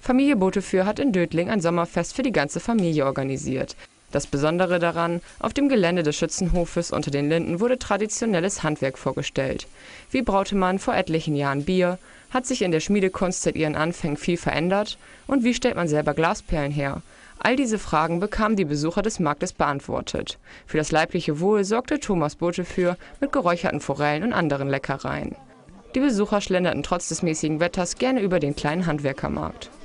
Familie Boteführ hat in Dödling ein Sommerfest für die ganze Familie organisiert. Das Besondere daran: Auf dem Gelände des Schützenhofes unter den Linden wurde traditionelles Handwerk vorgestellt. Wie braute man vor etlichen Jahren Bier? Hat sich in der Schmiedekunst seit ihren Anfängen viel verändert? Und wie stellt man selber Glasperlen her? All diese Fragen bekamen die Besucher des Marktes beantwortet. Für das leibliche Wohl sorgte Thomas Boteführ mit geräucherten Forellen und anderen Leckereien. Die Besucher schlenderten trotz des mäßigen Wetters gerne über den kleinen Handwerkermarkt.